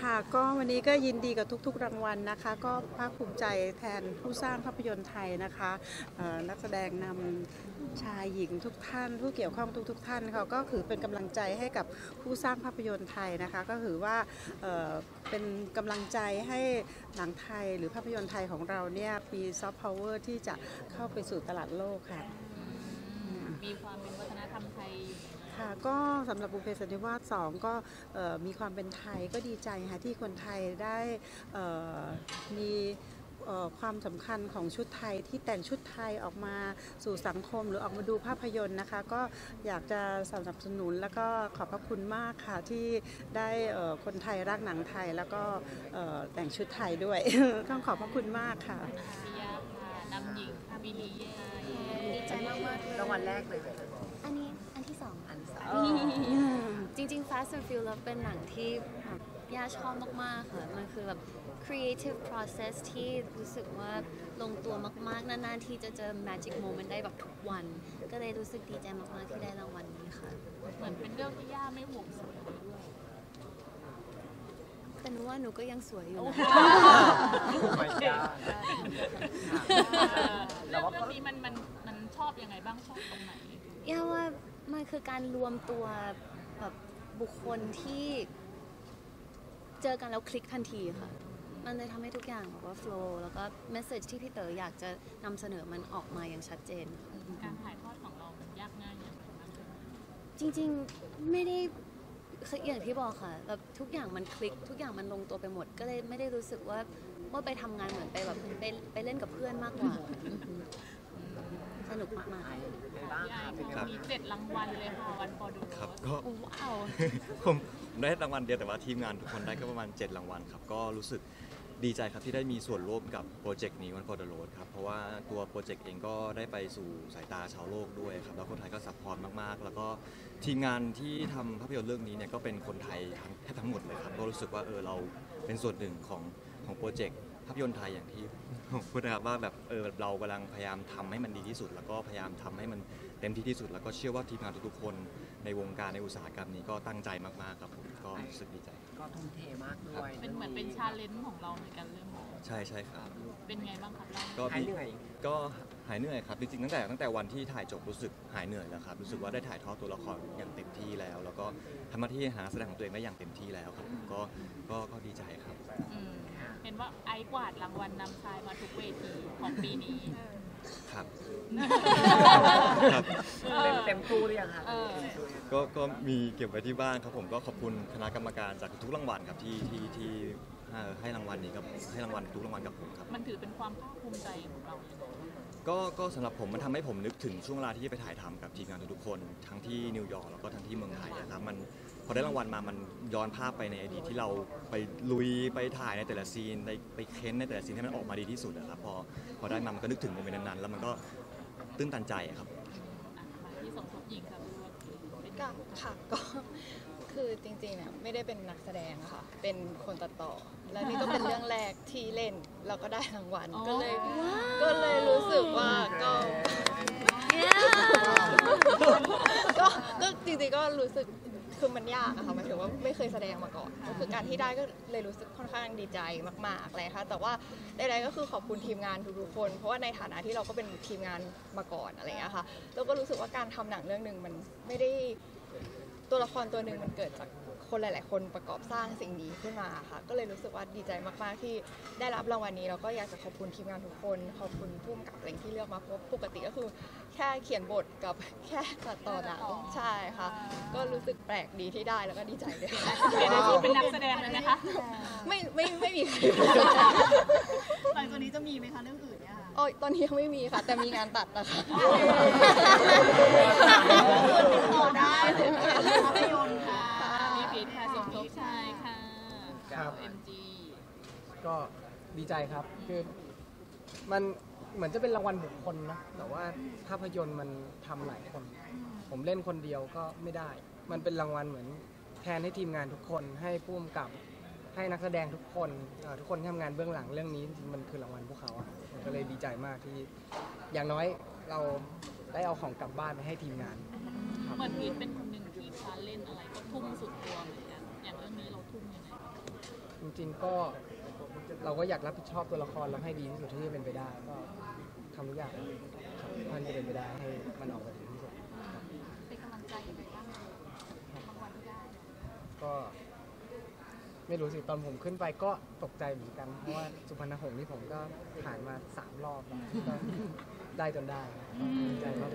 ค่ะก็วันนี้ก็ยินดีกับทุกๆรางวัลนะคะก็ภาคภูมิใจแทนผู้สร้างภาพยนตร์ไทยนะคะนักแสดงนำชายหญิงทุกท่านผู้เกี่ยวข้องทุกท่านเขาก็คือเป็นกำลังใจให้กับผู้สร้างภาพยนตร์ไทยนะคะก็ถือว่าเป็นกำลังใจให้หนังไทยหรือภาพยนตร์ไทยของเราเนี่ยมีซอฟต์พาวเวอร์ที่จะเข้าไปสู่ตลาดโลกค่ะมีความเป็นวัฒนธรรมไทยค่ะก็สำหรับบุพเพสันนิวาส2ก็มีความเป็นไทยก็ดีใจค่ะที่คนไทยได้มีความสำคัญของชุดไทยที่แต่งชุดไทยออกมาสู่สังคมหรือออกมาดูภาพยนตร์นะคะก็อยากจะสนับสนุนแล้วก็ขอบพระคุณมากค่ะที่ได้คนไทยรักหนังไทยแล้วก็แต่งชุดไทยด้วย ต้องขอบพระคุณมากค่ะพิยาค่ะนำหญิงบิลีเย่ดีใจมากๆรางวัลแรกเลยอันนี้อันที่สองจริงๆ Fast and Furious เป็นหนังที่ย่าชอบมากๆค่ะมันคือแบบ creative process ที่รู้สึกว่าลงตัวมากๆนานๆที่จะเจอ magic moment ได้แบบทุกวันก็เลยรู้สึกดีใจมากๆที่ได้รางวัลนี้ค่ะเหมือนเป็นเรื่องที่ย่าไม่ห่วงสวยด้วยแต่หนูว่าหนูก็ยังสวยอยู่นะเรื่องนี้มันชอบยังไงบ้างชอบตรงไหนย่าว่ามันคือการรวมตัวแบบบุคคลที่เจอกันแล้วคลิกทันทีค่ะมันเลยทำให้ทุกอย่างแบบว่า flow แล้วก็เมสเซจที่พี่เต๋ออยากจะนำเสนอมันออกมาอย่างชัดเจนการถ่ายทอดของเรามันยากง่ายอย่างไรบ้างจริงๆไม่ได้อย่างที่บอกค่ะแบบทุกอย่างมันคลิกทุกอย่างมันลงตัวไปหมดก็เลยไม่ได้รู้สึกว่าไปทำงานเหมือนไปแบบไปเล่นกับเพื่อนมากกว่าสนุกมากๆมี7 รางวัลเลยค่ะวันพอดูครับก็ว้าวผมได้รางวัลเดียวแต่ว่าทีมงานทุกคนได้ก็ประมาณ7 รางวัลครับก็รู้สึกดีใจครับที่ได้มีส่วนร่วมกับโปรเจกต์นี้วัน for the road ครับเพราะว่าตัวโปรเจกต์เองก็ได้ไปสู่สายตาชาวโลกด้วยครับแล้วคนไทยก็ซัพพอร์ตมากๆแล้วก็ทีมงานที่ทำภาพยนตร์เรื่องนี้เนี่ยก็เป็นคนไทยแทบทั้งหมดเลยครับก็รู้สึกว่าเราเป็นส่วนหนึ่งของโปรเจกต์ภาพยนตร์ไทยอย่างที่พูดนะครับว่าแบบเรากำลังพยายามทำให้มันดีที่สุดแล้วก็พยายามทำให้มันเต็มที่ที่สุดแล้วก็เชื่อว่าทีมงานทุกๆคนในวงการในอุตสาหกรรมนี้ก็ตั้งใจมากๆครับผมก็รู้สึกดีใจก็ทุ่มเทมากด้วยเป็นเหมือนเป็นชาเลนจ์ของเราเหมือนกันเรื่องใช่ครับเป็นไงบ้างครับก็หายเหนื่อยครับจริงๆตั้งแต่วันที่ถ่ายจบรู้สึกหายเหนื่อยแล้วครับรู้สึกว่าได้ถ่ายทอดตัวละครอย่างเต็มที่แล้วก็ทำหน้าที่หาแสดงของตัวเองได้อย่างเต็มที่แล้วครับก็ดีใจครับเห็นว่าไอ้กวาดรางวัลนำชายมาทุกเวทีของปีนี้ครับเต็มตู้หรือยังคะก็มีเก็บไว้ที่บ้านครับผมก็ขอบคุณคณะกรรมการจากทุกรางวัลครับที่ให้รางวัลนี้กับให้รางวัลทุกรางวัลกับผมครับมันถือเป็นความภาคภูมิใจของเราก็สำหรับผมมันทำให้ผมนึกถึงช่วงเวลาที่ไปถ่ายทำกับทีมงานทุกคนทั้งที่นิวยอร์กแล้วก็ทั้งที่เมืองไทยนะครับมันพอได้รางวัลมามันย้อนภาพไปในอดีตที่เราไปลุยไปถ่ายในแต่ละซีนไปเค้นในแต่ละซีนให้มันออกมาดีที่สุดนะครับพอได้มามันก็นึกถึงโมเมนต์นั้นๆแล้วมันก็ตื้นตันใจครับที่สมทบหญิงครับก็คือจริงๆเนี่ยไม่ได้เป็นนักแสดงค่ะเป็นคนตัดต่อแล้วนี่ก็เป็นเรื่องแรกที่เล่นแล้วก็ได้รางวัลก็เลยรู้สึกว่าก็จริงๆก็รู้สึกคือมันยากอะค่ะหมายถึงว่าไม่เคยแสดงมาก่อนก็คือการที่ได้ก็เลยรู้สึกค่อนข้างดีใจมากๆเลยค่ะแต่ว่าใดๆก็คือขอบคุณทีมงานทุกๆคนเพราะว่าในฐานะที่เราก็เป็นทีมงานมาก่อนอะไรอย่างเงี้ยค่ะแล้วก็รู้สึกว่าการทำหนังเรื่องนึงมันไม่ได้ตัวละครตัวหนึ่งมันเกิดจากคนหลายๆคนประกอบสร้างสิ่งนี้ขึ้นมาค่ะก็เลยรู้สึกว่าดีใจมากๆที่ได้รับรางวัลนี้แล้วก็อยากจะขอบคุณทีมงานทุกคนขอบคุณผู้กำกับอะไรที่เลือกมาเพราะปกติก็คือแค่เขียนบทกับแค่ตัดต่อหนังใช่ค่ะก็รู้สึกแปลกดีที่ได้แล้วก็ดีใจด้วยเป็นนักแสดงเลยนะคะไม่มีใครหลังจากนี้จะมีไหมคะเรื่องอื่นเนี่ยค่ะตอนนี้ยังไม่มีค่ะแต่มีงานตัดนะคะต่อได้ภาพยนตร์ค่ะมีพีทค่ะสมทบชายค่ะครับ MG ก็ดีใจครับคือมันเหมือนจะเป็นรางวัลบุคคลนะแต่ว่าภาพยนตร์มันทำหลายคนผมเล่นคนเดียวก็ไม่ได้มันเป็นรางวัลเหมือนแทนให้ทีมงานทุกคนให้ผู้กำกับให้นักแสดงทุกคนที่ทำงานเบื้องหลังเรื่องนี้จริงๆมันคือรางวัลพวกเขาก็เลยดีใจมากที่อย่างน้อยเราได้เอาของกลับบ้านไปให้ทีมงานเหมือนพีทเป็นคนหนึ่งที่พาเล่นอะไรก็ทุ่มสุดตัวเหมือนกันอย่างเรื่องนี้เราทุ่มยังไงริงๆก็เราก็อยากรับผิดชอบตัวละครแล้วให้ดีที่สุดที่จะเป็นไปได้ก็ทำทุกอย่างครับมันจะเป็นไปได้ให้มันออกมาดีที่สุดครับเป็นกำลังใจยังไงบ้างบางวันที่ได้ก็ไม่รู้สิตอนผมขึ้นไปก็ตกใจเหมือนกันเพราะว่าสุพรรณหงส์นี่ผมก็ผ่านมา3 รอบแล้วก็ได้จนได้ครับดีใจมาก